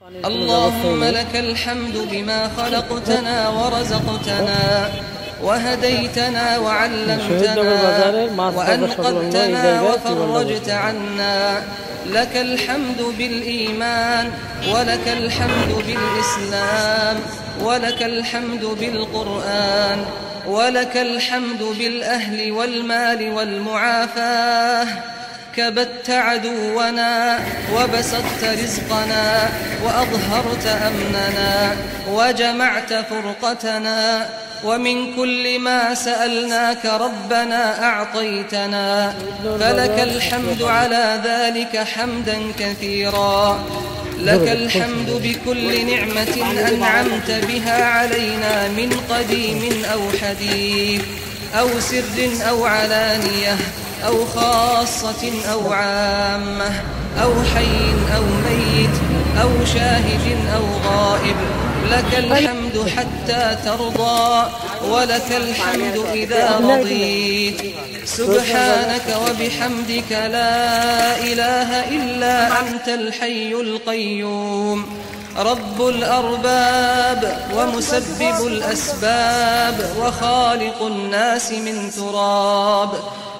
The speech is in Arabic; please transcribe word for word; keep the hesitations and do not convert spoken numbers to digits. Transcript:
اللهم لك الحمد بما خلقتنا ورزقتنا وهديتنا وعلمتنا وأنقذتنا وفرجت عنا. لك الحمد بالإيمان، ولك الحمد بالإسلام، ولك الحمد بالقرآن، ولك الحمد بالأهل والمال والمعافاة. كبت عدونا وبسطت رزقنا وأظهرت أمننا وجمعت فرقتنا، ومن كل ما سألناك ربنا أعطيتنا، فلك الحمد على ذلك حمدا كثيرا. لك الحمد بكل نعمة أنعمت بها علينا من قديم أو حديث أو سر أو علانية أو خاصة أو عامة أو حي أو ميت أو شاهد أو غائب. لك الحمد حتى ترضى، ولك الحمد إذا رضيت. سبحانك وبحمدك لا إله إلا أنت الحي القيوم، رب الأرباب ومسبب الأسباب وخالق الناس من تراب.